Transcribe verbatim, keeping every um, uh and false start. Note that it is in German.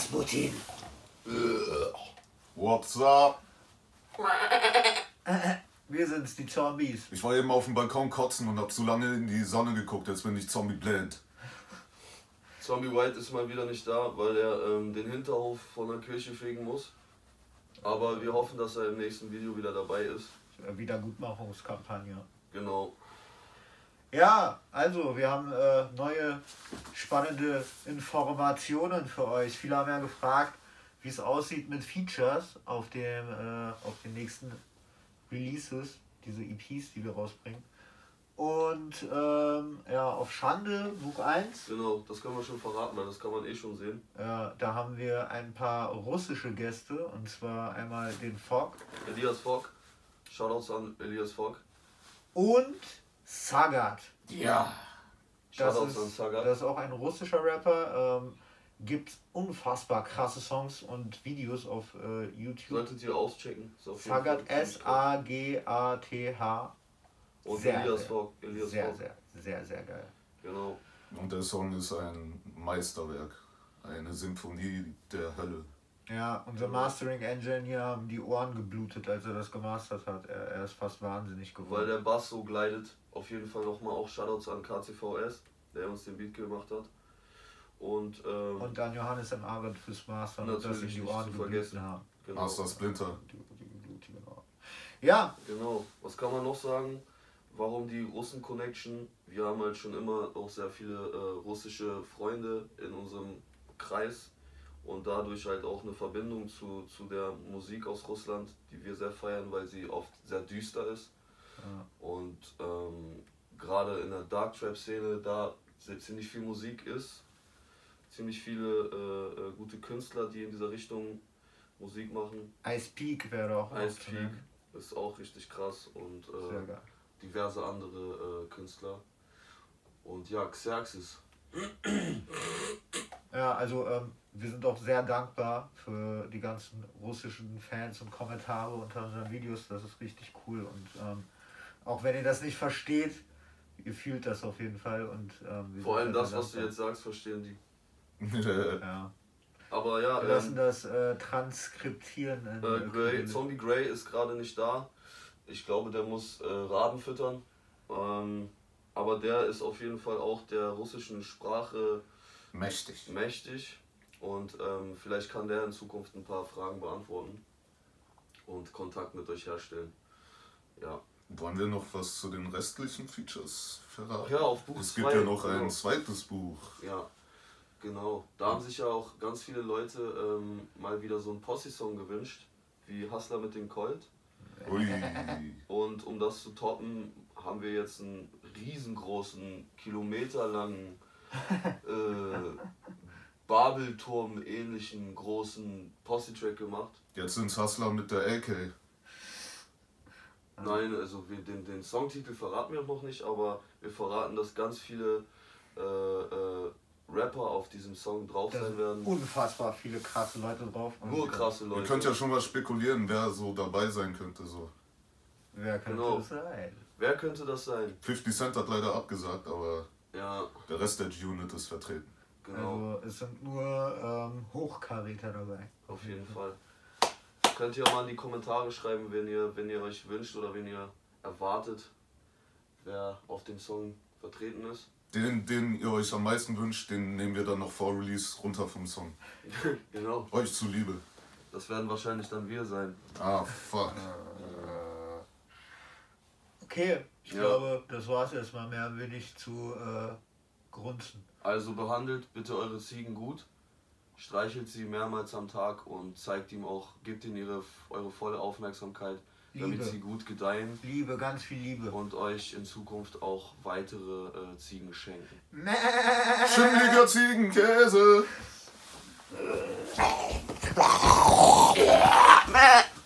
Rasputin. What's up? Wir sind's, die Zombies. Ich war eben auf dem Balkon kotzen und hab zu lange in die Sonne geguckt, jetzt bin ich Zombie blind. Zombie White ist mal wieder nicht da, weil er ähm, den Hinterhof von der Kirche fegen muss. Aber wir hoffen, dass er im nächsten Video wieder dabei ist. Wiedergutmachungskampagne. Genau. Ja, also wir haben äh, neue spannende Informationen für euch. Viele haben ja gefragt, wie es aussieht mit Features auf, dem, äh, auf den nächsten Releases, diese E Ps, die wir rausbringen. Und ähm, ja, auf Schande, Buch eins. Genau, das können wir schon verraten, weil das kann man eh schon sehen. Äh, da haben wir ein paar russische Gäste, und zwar einmal den Fogg. Elias Fogg. Shoutouts an Elias Fogg. Und Sagat. Ja. Das Shoutouts ist, an Sagat. das ist auch ein russischer Rapper. Ähm, gibt unfassbar krasse Songs und Videos auf äh, YouTube. Solltet ihr auschecken. Ist auf jeden Sagat, Fall S A G A T H. Und Sehr, Elias sehr, Fogg. Elias Sehr, Fogg. sehr, sehr, sehr geil. Genau. Und der Song ist ein Meisterwerk. Eine Symphonie der Hölle. Ja, unser Mastering Engineer haben die Ohren geblutet, als er das gemastert hat. Er, er ist fast wahnsinnig Weil geworden. der Bass so gleitet. Auf jeden Fall nochmal auch Shoutouts an K C V S, der uns den Beat gemacht hat. Und, ähm, Und dann Johannes M. Arendt fürs Mastern, und dass ihm natürlich die nicht Ohren zu geblutet vergessen. haben. genau. Master Splinter. Die, die blutigen Ohren. Ja, Genau. Was kann man noch sagen? Warum die Russen-Connection? Wir haben halt schon immer auch sehr viele äh, russische Freunde in unserem Kreis und dadurch halt auch eine Verbindung zu, zu der Musik aus Russland, die wir sehr feiern, weil sie oft sehr düster ist. Ja. Und ähm, gerade in der Dark Trap-Szene, da ziemlich viel Musik ist, ziemlich viele äh, äh, gute Künstler, die in dieser Richtung Musik machen. Ice Peak wäre auch Ice noch zu Peak nennen. ist auch richtig krass und Sehr äh, geil. diverse andere äh, Künstler. Und ja, Xerxes. Ja, also ähm, wir sind auch sehr dankbar für die ganzen russischen Fans und Kommentare unter unseren Videos. Das ist richtig cool. Und ähm, auch wenn ihr das nicht versteht, ihr fühlt das auf jeden Fall. Und, ähm, wir Vor sind allem sehr das, was du dankbar. jetzt sagst, verstehen die. Ja. Aber ja, Wir lassen ähm, das äh, transkriptieren. In äh, äh, Grey, Kyrillik. Zombie Grey ist gerade nicht da. Ich glaube, der muss äh, Raben füttern. Ähm, aber der ist auf jeden Fall auch der russischen Sprache Mächtig. mächtig. Und ähm, vielleicht kann der in Zukunft ein paar Fragen beantworten und Kontakt mit euch herstellen. Ja. Wollen wir noch was zu den restlichen Features verraten? Ach ja, auf Buch Es zwei, gibt ja noch genau. ein zweites Buch. Ja, genau. Da haben sich ja auch ganz viele Leute ähm, mal wieder so einen Posse-Song gewünscht, wie Hustler mit dem Colt. Ui. Und um das zu toppen, haben wir jetzt einen riesengroßen, kilometerlangen äh, Babelturm-ähnlichen großen Posse-Track gemacht. Jetzt sind's Hustler mit der A K. Nein, also wir, den, den Songtitel verraten wir noch nicht, aber wir verraten, dass ganz viele äh, äh, Rapper auf diesem Song drauf Da sein sind werden. unfassbar viele krasse Leute drauf. Und Nur krasse Ihr Leute. könnt ja schon mal spekulieren, wer so dabei sein könnte. So. Wer könnte Genau. das sein? Wer könnte das sein? fifty Cent hat leider abgesagt, aber Ja, der Rest der G-Unit ist vertreten. genau, Also es sind nur ähm, Hochkaräter dabei. auf jeden Fall. Könnt ihr mal in die Kommentare schreiben, wenn ihr, wenn ihr euch wünscht oder wenn ihr erwartet, wer auf dem Song vertreten ist. Den, den ihr euch am meisten wünscht, den nehmen wir dann noch vor Release runter vom Song. Genau, Euch zuliebe. das werden wahrscheinlich dann wir sein. Ah, fuck. Okay, ich Ja. glaube, das war's erstmal. Mehr will ich zu äh, grunzen. Also behandelt bitte eure Ziegen gut, streichelt sie mehrmals am Tag und zeigt ihm auch, gebt ihnen ihre, eure volle Aufmerksamkeit, damit Liebe. sie gut gedeihen Liebe, ganz viel Liebe. und euch in Zukunft auch weitere äh, Ziegen schenken. Schimmeliger Ziegenkäse. Mäh.